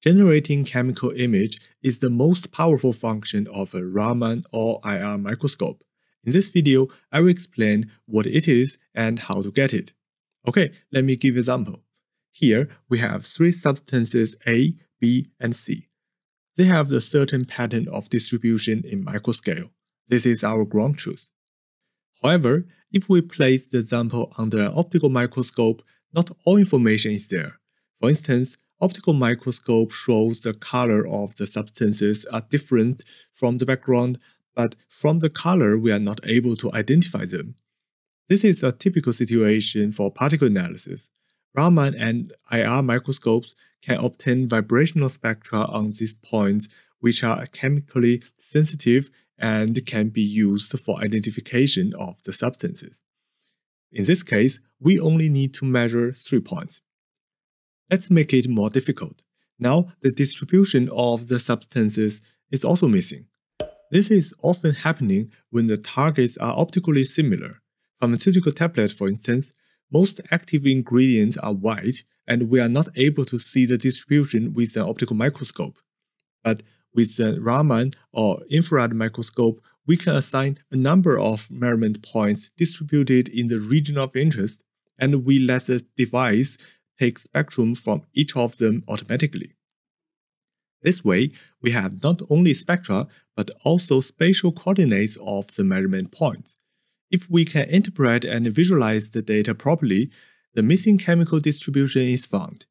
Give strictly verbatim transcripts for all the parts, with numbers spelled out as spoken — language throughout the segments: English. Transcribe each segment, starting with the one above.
Generating chemical image is the most powerful function of a Raman or I R microscope. In this video, I will explain what it is and how to get it. Okay, let me give an example. Here, we have three substances A, B, and C. They have a certain pattern of distribution in microscale. This is our ground truth. However, if we place the sample under an optical microscope, not all information is there. For instance, optical microscope shows the color of the substances are different from the background, but from the color we are not able to identify them. This is a typical situation for particle analysis. Raman and I R microscopes can obtain vibrational spectra on these points, which are chemically sensitive and can be used for identification of the substances. In this case, we only need to measure three points. Let's make it more difficult. Now, the distribution of the substances is also missing. This is often happening when the targets are optically similar. Pharmaceutical tablets, for instance, most active ingredients are white, and we are not able to see the distribution with an optical microscope. But with the Raman or infrared microscope, we can assign a number of measurement points distributed in the region of interest, and we let the device take spectrum from each of them automatically. This way, we have not only spectra, but also spatial coordinates of the measurement points. If we can interpret and visualize the data properly, the missing chemical distribution is found.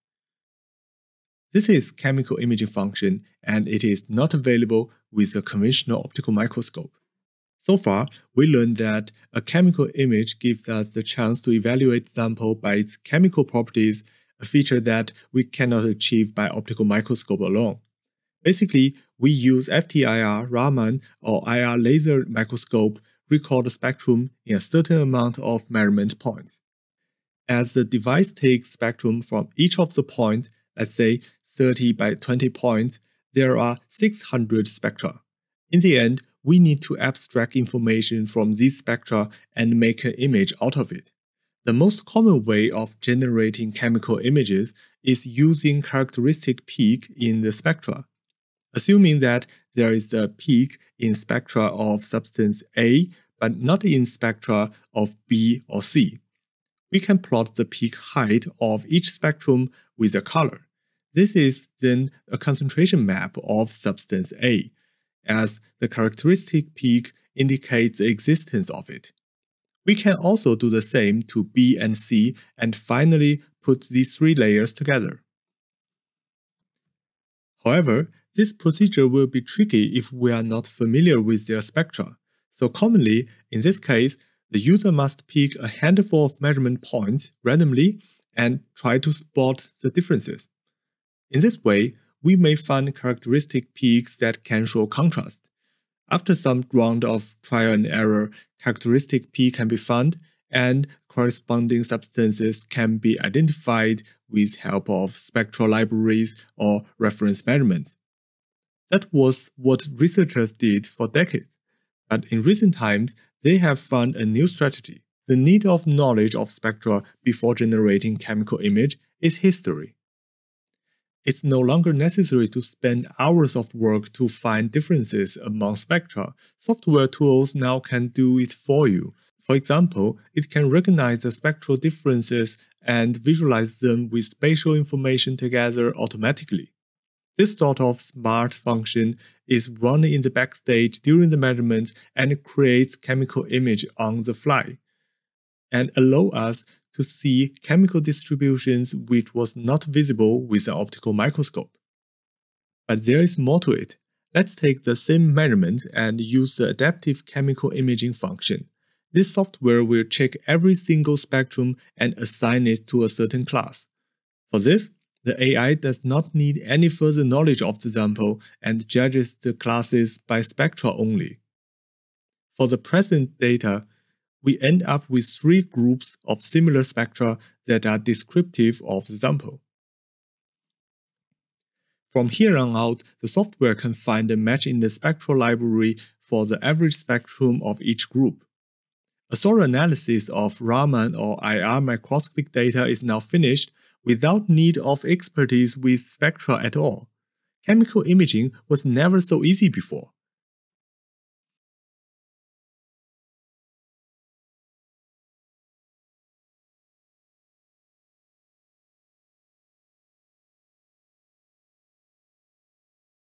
This is chemical imaging function, and it is not available with a conventional optical microscope. So far, we learned that a chemical image gives us the chance to evaluate the sample by its chemical properties, a feature that we cannot achieve by optical microscope alone. Basically, we use F T I R, Raman, or I R laser microscope record the spectrum in a certain amount of measurement points. As the device takes spectrum from each of the points, let's say thirty by twenty points, there are six hundred spectra. In the end, we need to abstract information from these spectra and make an image out of it. The most common way of generating chemical images is using characteristic peak in the spectra. Assuming that there is a peak in spectra of substance A, but not in spectra of B or C. We can plot the peak height of each spectrum with a color. This is then a concentration map of substance A, as the characteristic peak indicates the existence of it. We can also do the same to B and C and finally put these three layers together. However, this procedure will be tricky if we are not familiar with their spectra. So commonly, in this case, the user must pick a handful of measurement points randomly and try to spot the differences. In this way, we may find characteristic peaks that can show contrast. After some round of trial and error, characteristic peak can be found, and corresponding substances can be identified with help of spectral libraries or reference measurements. That was what researchers did for decades, but in recent times, they have found a new strategy. The need of knowledge of spectra before generating chemical image is history. It's no longer necessary to spend hours of work to find differences among spectra. Software tools now can do it for you. For example, it can recognize the spectral differences and visualize them with spatial information together automatically. This sort of smart function is run in the backstage during the measurements and creates chemical image on the fly, and allow us to see chemical distributions which was not visible with an optical microscope. But there is more to it. Let's take the same measurement and use the adaptive chemical imaging function. This software will check every single spectrum and assign it to a certain class. For this, the A I does not need any further knowledge of the sample and judges the classes by spectra only. For the present data, we end up with three groups of similar spectra that are descriptive of the sample. From here on out, the software can find a match in the spectral library for the average spectrum of each group. A thorough analysis of Raman or I R microscopic data is now finished without need of expertise with spectra at all. Chemical imaging was never so easy before.